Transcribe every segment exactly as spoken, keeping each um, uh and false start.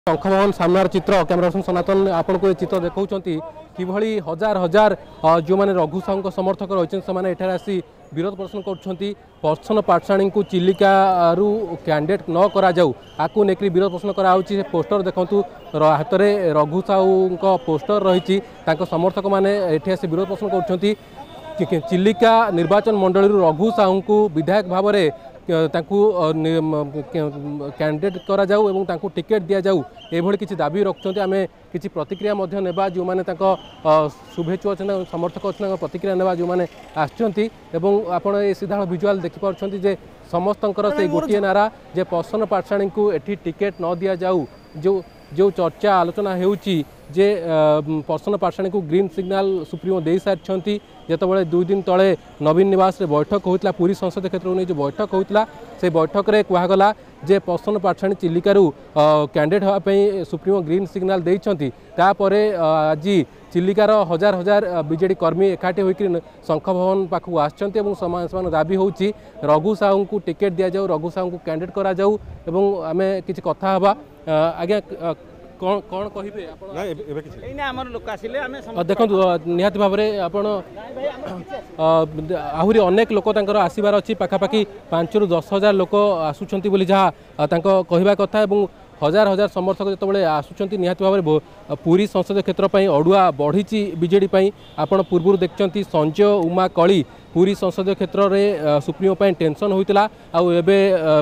शंख भवन सामनार चित्र कैमरा पर्सन सनातन आपन को चित्र देखौछंती किभली हजार हजार जो माने रघु साहू समर्थक रही से आसी विरोध प्रदर्शन कर पर्सन पाठशाणी को चिलिका रु कैंडिडेट न करा जाऊ आकु नेकरी विरोध प्रदर्शन कराउछि। पोस्टर देखंतु हाथ में रघु साहू पोस्टर रही समर्थक माने एठी आसी विरोध प्रदर्शन कर चिलिका निर्वाचन मंडली रघु साहू को विधायक भाव में कैंडिडेट करा जाऊ एवं तांकु टिकेट दिया जाऊ एभली किछि दाबी रखुछन्ते। आमे किछि प्रतिक्रिया मध्य नेबा जो माने तांको शुभेच्छु अछन समर्थक अछन प्रतिक्रिया नेबा जो माने आछन्ती एवं आपण ए सीधा विजुअल देखि पारछन्ती जे समस्तंकर से गोटिए नारा जे पर्सन पाठशाणी को एठी टिकेट न दिया जाऊ। जो जो चर्चा आलोचना हेउची जे पर्सन पाठशाणी को ग्रीन सिग्नाल सुप्रीमो दे सारी जितेबाला दुई दिन तले नवीन निवास रे बैठक होता पुरी संसदीय क्षेत्र में जो बैठक होता से बैठक रे कहगला जे पर्सन पाठशाणी चिलिकारु कैंडिडेट होगापी सुप्रीमो ग्रीन सिग्नाल देइछंती। तापर आज चिलिकार हजार हजार बीजेडी कर्मी एकाठी होकर शंख भवन पाखक आसछंती एवं समान दाबी होउची रघु साहू को टिकेट दिया जाऊ रघु साहू को कैंडिडेट करा जाऊ एवं आमे किछि कथा हबा आज्ञा कौन कौन कहिबे आपण देखो निहाती भाव में आपण आहरी अनेक लोक आसबार अच्छी पाखापाखि पांच रु दस हजार लोक आसुंच जहाँ कहवा कथा एवं हजार हजार समर्थक जिते आसुंच निहाती भाव में पुरी संसदीय क्षेत्र पर अड़ुआ बढ़ी बीजेडी आपण पूर्व देखते संजय उमा कली पुरी संसदीय क्षेत्र में सुप्रीमो पर टेंशन होता आबे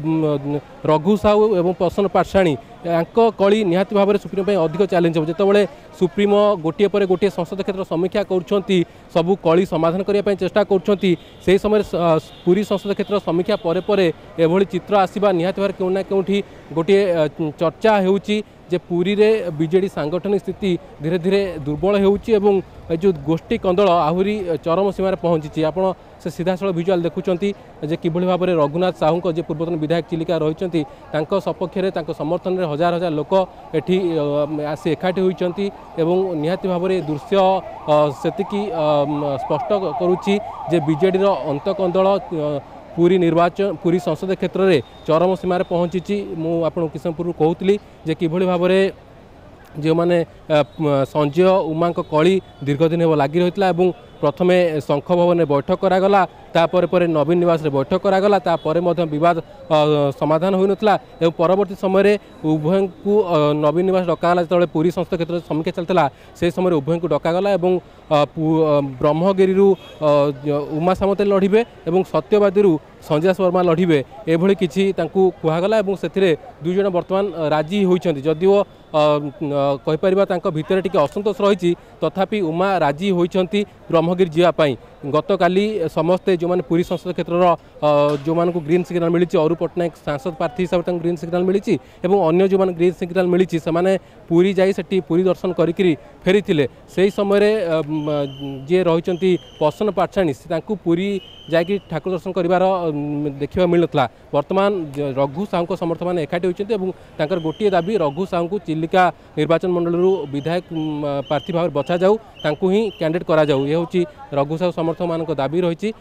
रघु साहू एवं पर्सन पाठशाणी कली निहाती भाव में सुप्रीमो पर अधिक चैलेंज हो जितेबाला सुप्रीमो गोटे पर गोटे संसदीय क्षेत्र समीक्षा कर सबू कली समाधान करने चेष्टा कर समय पुरी संसदीय क्षेत्र समीक्षा पर पर एभली चित्र आसवा निहाती भाव क्यों ना क्योंठी गोटे चर्चा होउची जे पुरी रे बीजेडी सांगठनिक स्थिति धीरे धीरे दुर्बल होउची एवं जो गोष्ठी कंदल आहुरी चरम सीमार पहुंची। आपण से सीधासल विजुअल देखुंती जे किभली भाव में रघुनाथ साहू जे पूर्वतन विधायक चिलिका रही सपक्ष में समर्थन में हजार हजार लोक एठी आसी एकाठी होती एवं निहाती भाव में दृश्य सेतिकी स्पष्ट करुच्ची जे बीजेडी अंतकंदल पुरी निर्वाचन पुरी संसदीय क्षेत्र में चरम सीमार पहुंची। मु आपन किछ समय पूर्व कहूली जे किभली भाव में जो माने संजय उमा कली दीर्घ दिन हो लगी रही प्रथमे शंख भवन में बैठक करागला तापर पर नवीन निवास रे बैठक करागला तापर विवाद समाधान हो नथिला एवं परवर्ती समय उभय को नवीन निवास डकागला जो पुरी संसदीय क्षेत्र समीक्षा चलता से समय उभय को डकागला एवं ब्रह्मगिरी उमा सामंत लड़िबे एवं सत्यवादी संजय शर्मा लड़िबे एभली किछि तांकू कहगला एवं से दुई जन बर्तमान राजी होइछन्ति जदिओ कहीपर तांको भितर टिके असंतोष रही तथापि उमा राजी होइछन्ति ब्रह्मगिरी जावाई। गत काली समस्ते जो माने पुरी संसदीय क्षेत्र जो मान को ग्रीन सिग्नाल मिली अरु पट्टनायक सांसद प्रार्थी हिसाब से ग्रीन सिग्नाल मिली एवं अन्य जो मान ग्रीन सिग्नाल मिली से माने पुरी जाई सेठी पुरी दर्शन करी फेरी थिले से समय जे रही पर्सन पाठशाणी तांकू पुरी जाकि ठाकुर दर्शन करार देखा मिलता वर्तमान रघु साहू समर्थक मैंने एकाठी होती गोटे दाबी रघु साहू को चिलिका निर्वाचन मंडल विधायक प्रार्थी भाव बचा जाऊ तांकू ही कैंडिडेट करा जाऊ ये हूँ रघु साहू समर्थक मान दाबी रही।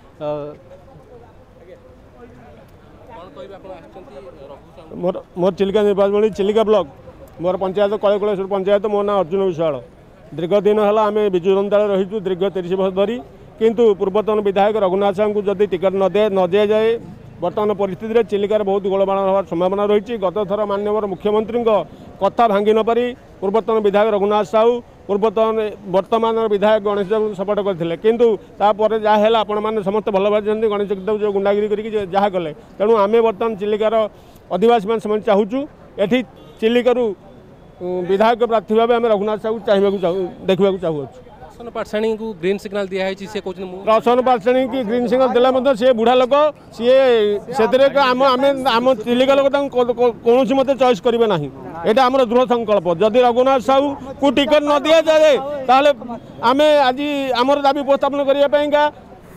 मोर चिलिका निर्वाचन मंडल चिलिका ब्लॉक मोर पंचायत कलेकुलेश्वर पंचायत मो ना अर्जुन विशाल दीर्घ दिन है आम विजु जनता रही दीर्घ तीस वर्ष धरी किंतु पूर्वतन विधायक रघुनाथ साहू को जदि टिकट न दे न दि जाए बर्तमान परिस्थिति में चिलिकार बहुत गोलमाल होवार संभावना रही। गत थर माननीय मुख्यमंत्री कथा भांगी न पारी पूर्वतन विधायक रघुनाथ साहू पूर्वतन वर्तमान विधायक गणेश देव सपोर्ट करते किंतु तापर जहाँ है आपण मैंने समस्त भल भाई गणेश देव जो गुंडागिरी करके जहाँ कले तेणु आम बर्तमान चिलिकार आदिवासी मान से चाहूँ एटी चिलिकारु विधायक प्रार्थी भाव में रघुनाथ साहू चाहिए देखा चाहूँ। पर्सन पाठशाणी को ग्रीन सिग्नाल दिया है से पर्सन पाठशाणी की ग्रीन सिग्नाल देला सी बुढ़ा लोक सी से आम आम चिलिका लोक कौन मत चॉइस करेंगे ना यहाँ आम दृढ़ संकल्प जदि रघुनाथ साहू को टिकट न दि जाए ताल आम आज आम दाबी उपस्थापन करने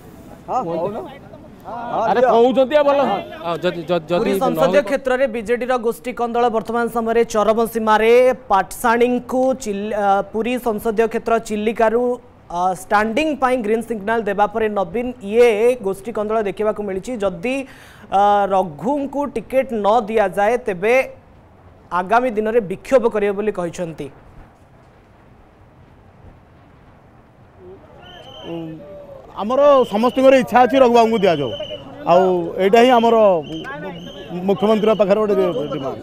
संसदीय क्षेत्र में बीजेडी गोष्ठी कंदल वर्तमान समय चरम सीमार पाठशाणी को पुरी संसदीय क्षेत्र चिलिकारु स्टैंडिंग ग्रीन सिग्नाल देवापर नवीन ये गोष्ठी कंदल देखा मिली जदि रघु को टिकेट न दि जाए तेबे आगामी दिन में विक्षोभ करेंगे बोली कहते। आमर समस्त इच्छा अच्छी रघुबाबू को दि जाऊ आईटा ही आमर मुख्यमंत्री पाखे गोटे डिमांड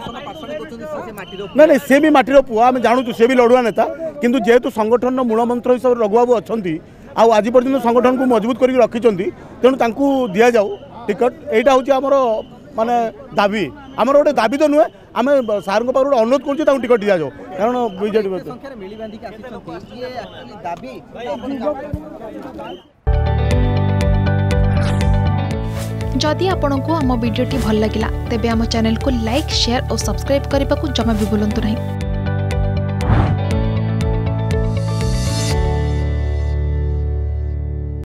ना ना सी भी माटीर पुआ आम जानूँ सी भी लड़ुआ नेता किंतु जेहेतु संगठन मूल मंत्र हिसाब से रघुबाबू अच्छा आज पर्यटन संगठन को मजबूत करके रखिंट तेणु दि जाऊ टिकट यहाँ हूँ आमर माने दाबी आमर गोटे दाबी तो नुहे आम सार पाखे गोटे अनुरोध कर टिकट दि जाऊ कारण बीजेडी जदि आपंक आम भिडी भल लगा तेब आम चैनल को लाइक शेयर और सब्सक्राइब करने को जमा भी भूलु नहीं।